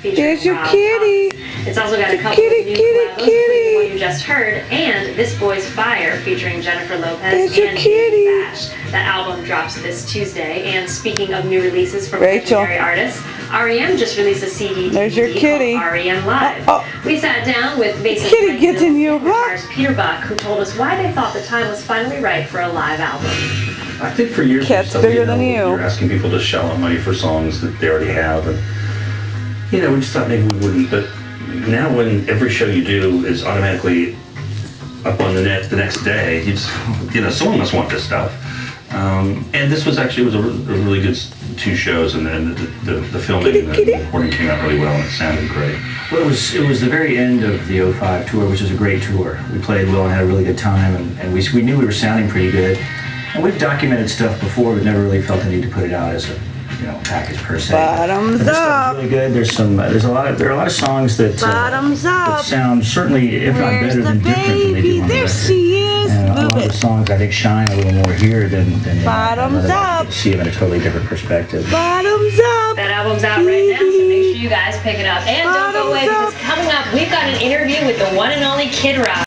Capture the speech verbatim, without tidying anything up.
featuring There's your Rob kitty. Thomas. It's also got a couple Kitty, of new kitty, collabos, including kitty. the one you just heard, and This Boy's Fire featuring Jennifer Lopez There's your and kitty. David Bash. That album drops this Tuesday. And speaking of new releases from Rachel. legendary artists, R E M just released a C D There's your kitty. called R E M Live. Oh, oh. We sat down with bassist Kitty Mike gets in Mills you, and huh? guitarist Peter Buck, who told us why they thought the time was finally right for a live album. I think for years Cat's so, bigger you know, than you. You're asking people to shell out money for songs that they already have, and you know, we just thought maybe we wouldn't. But now, when every show you do is automatically up on the net the next day, you just, you know, someone must want this stuff. Um, and this was actually it was a, a really good s- two shows, and then the, the, the filming and the recording came out really well, and it sounded great. Well, it was it was the very end of the oh five tour, which was a great tour. We played well and had a really good time, and, and we we knew we were sounding pretty good. And we've documented stuff before, but never really felt the need to put it out as a you know package per se. Bottoms But this up. stuff's really good. There's some uh, there's a lot of there are a lot of songs that uh, Bottoms that up. sound certainly, if not Where's better the than different than they do baby? on the There record. she is. And a lot Move of the it. songs I think shine a little more here than than they might. Bottoms I up. see them in a totally different perspective. Bottoms up. That album's out right now, so make sure you guys pick it up. And don't go away, Bottoms because coming up, we've got an interview with the one and only Kid Rock.